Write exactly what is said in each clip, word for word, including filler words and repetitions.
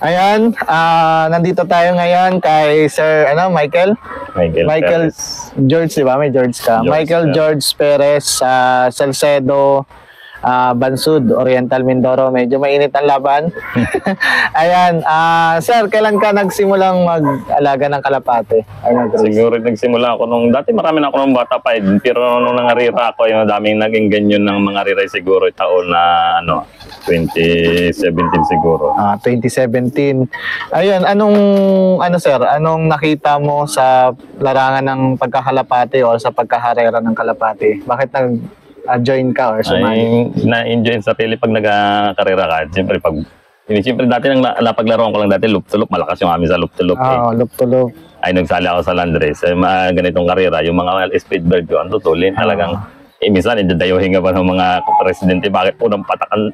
Ayan, uh, nandito tayo ngayon kay Sir ano, Michael? Michael, Michael George, di ba? May George ka. George, Michael yeah. George Perez sa uh, Salcedo, uh, Bansud, Oriental Mindoro. Medyo mainit ang laban. Ayan, uh, Sir, kailan ka nagsimulang mag-alaga ng kalapate? Siguro nagsimula ako nung, dati marami na ako nung bata pa, eh, pero nung nangarira ako, yung daming naging ganyan ng mga riray siguro taon na ano, twenty seventeen siguro. Ah, twenty seventeen. Ayun, anong ano sir, anong nakita mo sa larangan ng pagkakalapate o sa pagkaharera ng kalapate? Bakit nag-join ka or sumali? Ay, na-enjoy sa sarili pag nagkakarera ka. Siyempre pag Siyempre dati nang napaglaruan ko lang dati loop-to-loop, malakas yung amin sa loop-to-loop. Oo, eh. loop-to-loop. Ay nagsali ako sa land race. Ay, mga ganitong karera, yung mga speed bird ko, ang tutulin talagang. Eh, minsan, idadayuhin ka pa ng mga presidente, bakit po nang patakan?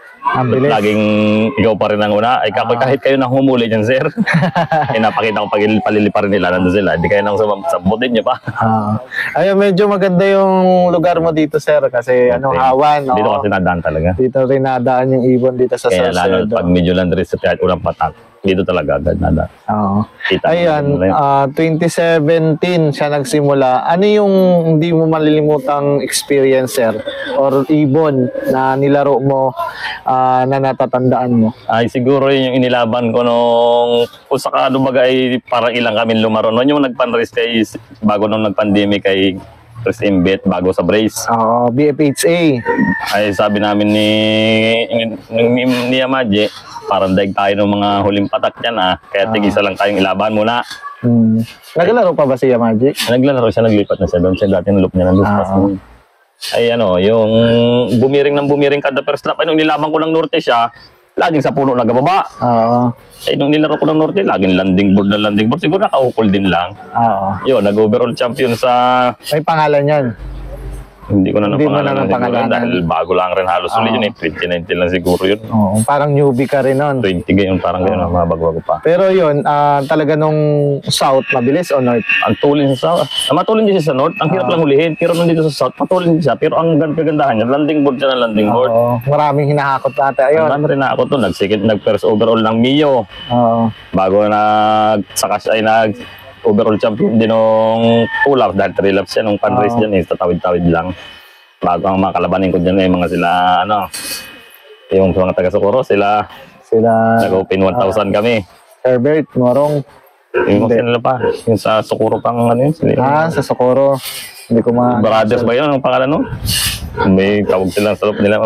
Laging ikaw pa rin ang una. Ay, ah. kahit kayo nang humuli dyan, sir. eh, napakita ko pag paliliparin nila, nandun sila. Hindi kayo nang sabutin nyo pa. ah. Ayun, medyo maganda yung lugar mo dito, sir. Kasi okay. ano, hawan. Dito oh. kasi nadaan talaga. Dito rin nadaan yung ibon dito sa Salcedo. Kaya lalo, pag medyo landris sa ulang patak. Dito talaga agad nadaan. Oo. Ayan, uh, twenty seventeen siya nagsimula. Ano yung hindi mo malilimutang experience, sir? Or ibon na nilaro mo uh, na natatandaan mo? Ay, siguro yung inilaban ko nung kung saka lumaga ay parang ilang kami lumaro. Noon yung nagpan-race kay, bago nung nag-pandemic kay Chris Imbet, bago sa brace. Oo, B F H A. Ay, sabi namin ni, ni, ni, ni Amaje, parang daig tayo ng mga huling patak yan ah. Kaya uh, tigisa lang tayong ilaban muna. Hmm. Naglalaro pa ba si Yamaji? Naglalaro siya, naglipat na siya doon. Siya dati ng loop niya ng loop. Uh, ay ano, yung bumiring ng bumiring kada first lap. Ay nung nilaban ko ng norte siya, laging sa puno nagababa. Oo. Ay nung nilaro ko ng norte, laging landing board na landing board. Siguro nakaukol din lang. Oo. Yun, nag-overall champion sa... May pangalan yan? Hindi ko na Hindi napangalanan na pangalanan dahil bago lang rin halos ulit yun eh. twenty nineteen lang siguro yun. Oo, parang newbie ka rin nun. twenty gayon, parang gayon, mga bago-bago pa. Pero yun, uh, talaga nung south, mabilis o north? Ang tulin sa south. Ah, matulin din siya sa north. Ang hirap uh, lang hulihin. Pero nandito sa south, matulin din siya. Pero ang kagandahan niya, landing board siya na landing board. Oo, maraming hinahakot natin. Ayun. Marami rin nakakot to. Nag-second, nag-first overall ng Mio. Oo. Bago nag-sakas ay nag overall champion din nung two laps. Dahil three laps yan. Nung pan-race dyan eh, tatawid-tawid lang. Bago ang mga kalabanin ko dyan eh, mga sila, ano, yung mga taga-Socorro, sila, sila, nag-open one thousand uh, kami. Herbert, Morong. Yung kasi nila pa, yung sa Socorro pang, ano yun, sila. Ah, sa Socorro. Hindi ko ma... Brothers ba yun, ang pangalan nun? May tawag sila sa loob nila.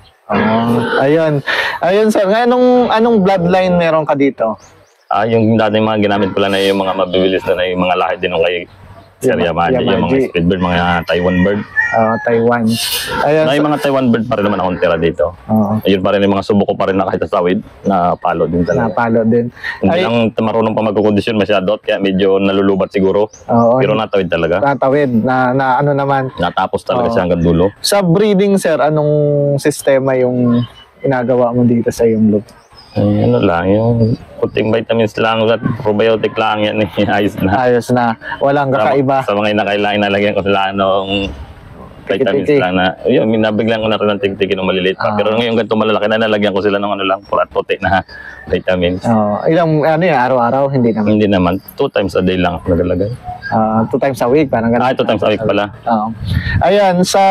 Uh, ayun. Ayun, sir. Anong, anong bloodline meron ka dito? Ah, yung dati mga ginamit pala na yung mga mabibilis na, na yung mga lahi din ng kay Sir Yamaji, yung mga speed bird, mga Taiwan bird. Uh, Taiwan. Ayun, na yung mga Taiwan bird pa rin naman akong tira dito. Uh, Ayun pa rin yung mga subo ko pa rin na kahit sa sawid, na palo din talaga. Napalo din. Hindi Ay, lang marunong pa magkukondisyon masyado, kaya medyo nalulubat siguro. Uh, Pero natawid talaga. Natawid, na, na ano naman. Natapos talaga uh, siya hanggang dulo. Sa breeding, sir, anong sistema yung ginagawa mo dito sa iyong loop? Ay, ano lang, yung puting vitamins lang at probiotic lang yan eh. Ayos na. Ayos na. Walang kakaiba. Sa, sa mga inakailangan, inalagyan ko sila anong vitamins Tiki-tiki. lang na. Yun, minabiglan ko na rin ng tig-tiki nung maliliit pa. Ah. Pero ngayon ganito malalaki na, nalagyan ko sila ng ano lang, purat puti na vitamins. Oh, ilang, ano yan, araw-araw? Hindi naman? Hindi naman. Two times a day lang ako nagalagay. Uh, two times a week, parang ganun. Ah, two times a week pala. Oo. Ayan, sa,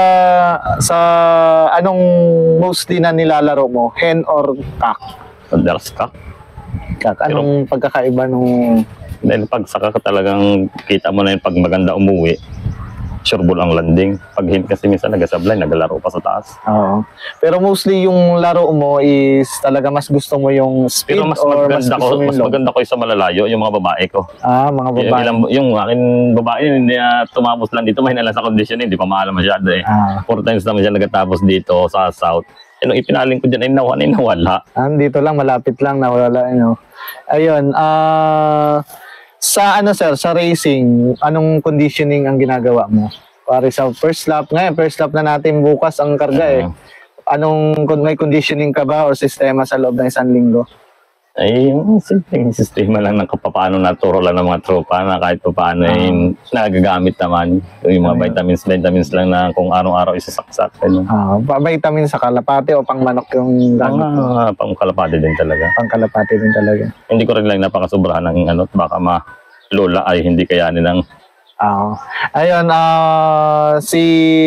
sa anong mostly na nilalaro mo? Hen or cock? There's cock. Cock. Anong Pero, pagkakaiba nung... Dahil pag saka ka talagang kita mo na yung pag maganda umuwi, sureball ang landing. Pag hint kasi minsan nagasablay, nagalaro pa sa taas. Oo. Pero mostly yung laro mo is talaga mas gusto mo yung speed. Pero mas or maganda mas ko, mas maganda ko yung sa malalayo, yung mga babae ko. Ah, mga babae. Yung, ilang, yung akin babae, hindi na tumapos lang dito, mahina lang sa condition, hindi pa maalam masyado eh. Ah. Four times naman siya nagatapos dito sa south. Yung ipinaling ko dyan ay nawa, ay nawala. Ah, dito lang, malapit lang, nawala. You know. Ayun, ah... Uh, sa ano sir, sa racing, anong conditioning ang ginagawa mo? Pare sa first lap, ngayon first lap na natin bukas ang karga uh -huh. eh. Anong, may conditioning ka ba o sistema sa loob ng isang linggo? Ay, yung simpleng sistema lang ng paano naturo lang ng mga tropa na kahit pa paano uh, ay nagagamit naman. Yung mga vitamins, vitamins lang na kung araw-araw isasaksak. Ah, uh, vitamins sa kalapate o pang manok yung gamit? Uh, pang kalapate din talaga. Pang kalapate din talaga. Hindi ko rin lang napakasobrahan ng ano, baka ma-lola ay hindi kayanin ng... Ah, uh, ayun, uh, si...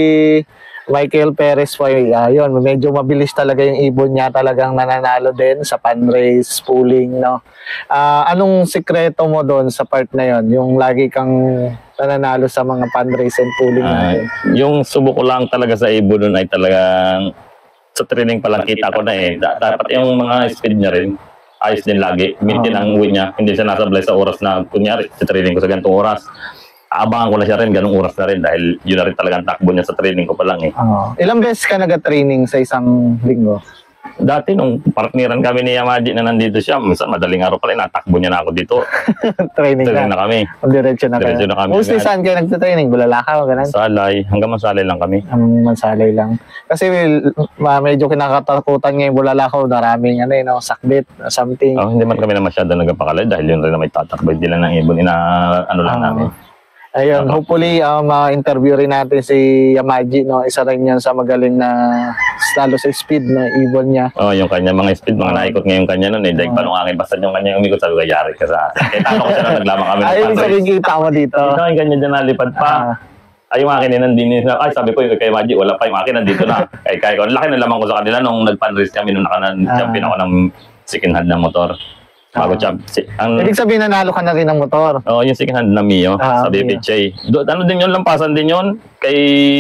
Michael Perez po, ayun, medyo mabilis talaga yung ibon niya, talagang nananalo din sa pan-race, pooling, no? Uh, anong sikreto mo doon sa part na yon, yung lagi kang nananalo sa mga pan-race and pooling uh, natin? Yung subo ko lang talaga sa ibon doon ay talagang sa training pa lang kita ko na eh. Dapat yung mga speed niya rin, ayos din lagi. Maintain ang win niya, hindi siya nasablay sa oras na kunyari, sa training ko sa ganitong oras. Aabangan ko na siya rin, ganung oras na rin dahil yun na rin talagang takbo niya sa training ko pa lang eh. Oh. Ilang beses ka nag-training sa isang linggo? Dati nung partneran kami ni Yamaji na nandito siya, minsan madaling araw pala, natakbo niya na ako dito. Training na. na. na kami. Diretso na, Diretso na kami. Mostly saan kayo nagtitraining? Bulalakaw, ganun? Salay. Hanggang Mansalay lang kami. Ang Mansalay lang. Kasi uh, medyo kinakatakutan ngayon Bulalakaw, maraming ano, you know, sakbit, something. Oh, hindi man kami na masyado nagpakalay dahil yun rin na may tatakbo. Hindi lang ng ibon, ina ano lang uh, namin. Ayun, hopefully um, uh, interview rin natin si Yamaji, no? Isa rin yan sa magaling na lalo sa speed na ibon niya. Oh, yung kanya mga speed, mga naikot ngayon kanya noon eh. Dahil pa nung akin, basta yung kanya umikot, sabi ko, yari ka sa akin. Kaya talo ko siya na naglamang kami ng ay, ibig sabihin kita mo dito. Dito yung kanya dyan nalipad pa. Ah. Ay, yung akin nandun na, ay sabi ko yung kay Yamaji, wala pa yung akin nandito na. Kaya kaya ko, laki na lamang ko sa kanila nung nag-pan-race kami nung naka-champion ako ng second hand ng motor. Bago uh, champ. Ang, ibig sabihin nanalo ka na rin ng motor. Oo, oh, yung second hand na Mio ah, sa B P J. Do, ano din yun, lampasan din yun kay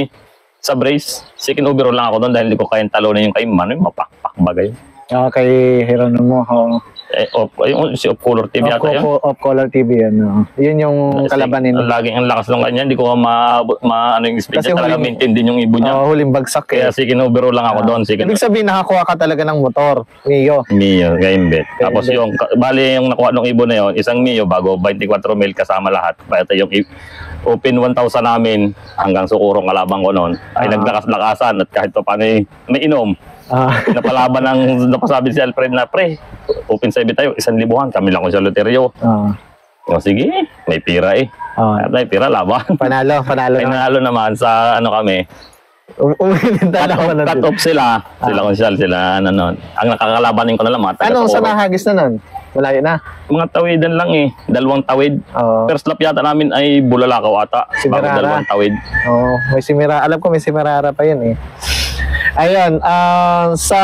sa brace. Second overall lang ako doon dahil hindi ko kayang talunin yung kay Mano, yung mapakpak bagay. Ah, kay Geronimo. Oh. Eh, of, yung si Off Color T V yata yun? Off Color T V yan. No? Yun yung kasi, kalabanin. Laging ang lakas lang kanya, hindi ko ma, ma ano yung speed niya, talaga maintain din yung ibon niya. Oh, huling bagsak eh. Kaya second overall lang ako uh, doon. Second... Ibig sabihin nakakuha ka talaga ng motor, Mio. Mio, Gaimbet. Tapos yung, bali yung nakuha ng ibon na yun, isang Mio bago twenty-four mil kasama lahat. Pati yung Open one thousand namin hanggang Sukurong kalabang ko noon ay uh, naglakas-lakasan at kahit pa paano may inom. Ah. Napalaban ng napasabi si Alfred na, pre, open seven tayo, isang libuhan, kami lang ko sa loteryo. Ah. O sige, may pira eh. Ah. May pira, laban. Panalo, panalo. Panalo naman sa ano kami. Umilin cut, cut off sila. Ah. Sila konsyal, sila ano nun. Ang nakakalabanin ko na lang. Ano, sa nahagis na nun? Malayo na. Mga tawidan lang eh. Dalawang tawid. Oh. First lap yata namin ay Bulalakaw ata. Simirara. Bago dalawang tawid. Oh, may Simirara. Alam ko may Simirara pa yun eh. Ayun, uh, sa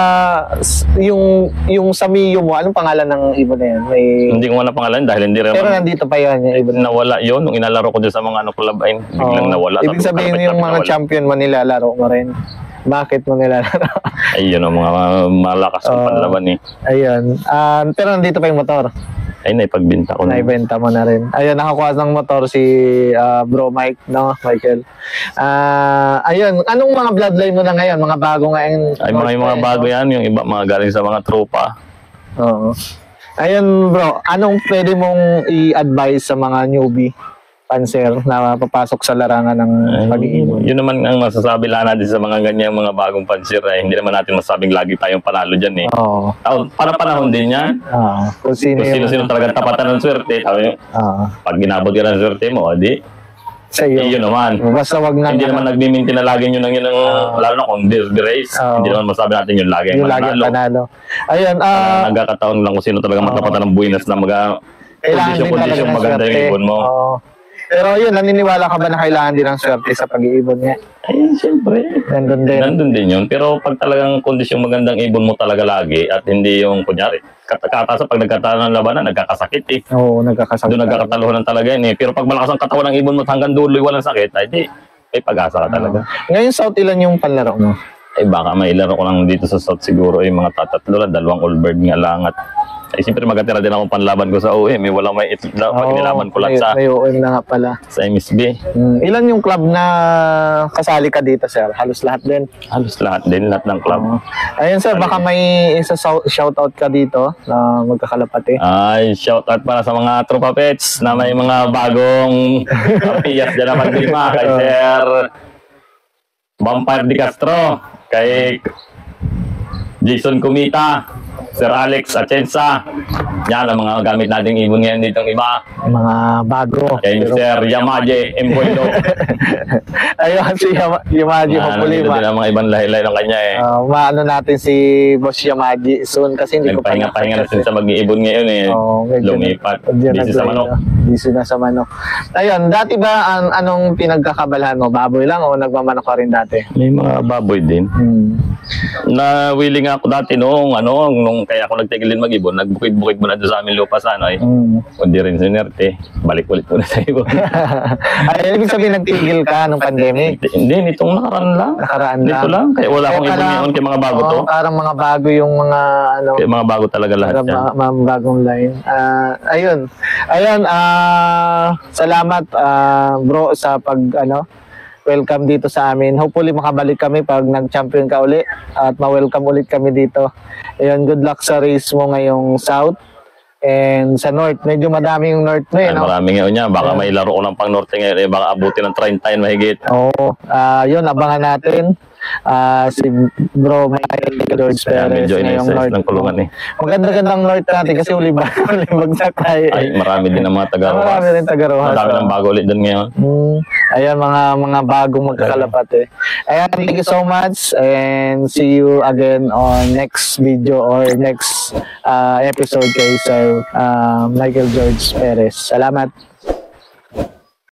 yung yung sa Mio mo, anong pangalan ng ibon na yan? May... Hindi ko na pangalan dahil hindi rin. Pero nandito pa yun, yung ibon. Nawala yun nung inalaro ko dyan sa mga ano club ay biglang oh. nawala. Ibig sabihin yung mga nawala. Champion mo nilalaro mo rin. Bakit mo nilalaro? Ayun ang mga malakas ng uh, panlaban eh. Ayun. Uh, pero nandito pa yung motor. Ay, naipagbenta ko na. Naibenta mo na rin. Ayun, nakakuha ng motor si uh, Bro Mike, no, Michael. Uh, ayun, anong mga bloodline mo na ngayon? Mga bago ngayon? Ay, mga, yung mga bago yan. Yung iba, mga galing sa mga tropa. Oo. Ayun, bro, anong pwede mong i-advise sa mga newbie panser na papasok sa larangan ng pag-iibon? Yun naman ang masasabi lang natin sa mga ganyang mga bagong panser. Eh. Hindi naman natin masabing lagi tayong panalo dyan eh. Oo. Oh. Para panahon din yan. Oo. Kung sino-sino talagang tapatan ng swerte. Oo. Pag ginabot ka ng swerte mo, di, sa iyo. Eh, yun naman. Basta wag na. Hindi naman nagmi-maintain na lagi yun ng yun, uh, lalo na kung this race. Uh, hindi naman masabi natin yung lagi yung lagi panalo. Ayun, ah, uh, uh, nagkakataon lang kung sino talaga uh, matapatan ng buwinas na mga kondisyon maganda yung ibon mo. Uh, Pero yun, naniniwala ka ba na kailangan din ng swerte sa pag-iibon niya? Ay, siyempre. Nandun din. Nandun din yun. Pero pag talagang kondisyong magandang ibon mo talaga lagi at hindi yung, kunyari, katakata sa pag nagkataon ng labanan, nagkakasakit eh. Oo, nagkakasakit. Doon nagkakataluhan talaga yun eh. Pero pag malakas ang katawan ng ibon mo hanggang duloy walang sakit, ay di, may pag-asa ka talaga. Uh, ngayon, South, ilan yung panlaro mo? Ay baka may laro ko lang dito sa South siguro ay mga tatatlo lang, dalawang all-bird nga lang at ay siyempre magatira din akong panlaban ko sa O M. May wala may itla pag oh, nilaban ko lang may, sa may O M na nga pala. Sa M S B. Hmm. Ilan yung club na kasali ka dito, sir? Halos lahat din? Halos lahat din, lahat ng club. Oh. Ayun, sir, baka may isa shoutout ka dito na magkakalapati. Ay, shoutout para sa mga tropa pets na may mga bagong kapiyas dyan naman lima kay Sir Vampire Di Castro, kay Jason Kumita, Sir Alex Atienza. Yan ang mga gamit nating ibon ngayon dito ng iba. Mga bago. Kay Pero- Sir Yamaje Emboydo. Ayun, si Yama- Yamaji, hopefully, Nandito ma- din ang mga ibang lahi-lahi ng kanya eh. uh, maano natin si Boss Yamaji soon kasi hindi ko pa Nagpahinga-pahinga na sa mag-iibon ngayon eh. Oo, medyo Lumipat. medyo Busy sa nag- manok. Busy na sa manok. Ayun, dati ba an anong pinagkakabalahan mo? Baboy lang o nagmamanok ka rin dati? May mga baboy din. Hmm. Na willing ako dati noong ano, nung kaya ako nagtigil din mag-ibon, nagbukid-bukid muna doon sa amin lupa sa ano eh. Hmm. Kundi rin sinerte, balik ulit muna sa ibon. Ay, ibig sabihin nagtigil ka nung pandemic? Hindi, nitong nakaraan lang. Nakaraan lang. Dito lang, kaya wala akong Kaya ibon parang- ngayon, kaya mga bago to. Oo, parang mga bago yung mga ano, Kaya mga bago talaga lahat parang yan. mga, mga bagong line. Ah, ayun. Ayun, ah salamat ah, bro sa pag ano welcome dito sa amin. Hopefully makabalik kami pag nag-champion ka uli at ma-welcome ulit kami dito. Ayun, good luck sa race mo ngayong South and sa North. Medyo madami yung North mo eh, Ay, no? marami ngayon niya. Baka may laro ko ng pang norte ngayon. Eh, baka abutin ng thirty yun mahigit. Oo. Ah, yun, abangan natin. Ah, si Bro Mike George Kaya Perez medyo ngayong ina-size North. ng kulungan eh. Maganda-gandang North natin kasi uli ba uli bagsak tayo. Ay, marami din ang mga taga-Rojas. Marami rin taga-Rojas. Marami ng bago ulit doon ngayon. Hmm. Ayan, mga mga bagong magkakalapat eh. Ayan, thank you so much and see you again on next video or next uh, episode kay Sir uh, Michael George Perez. Salamat.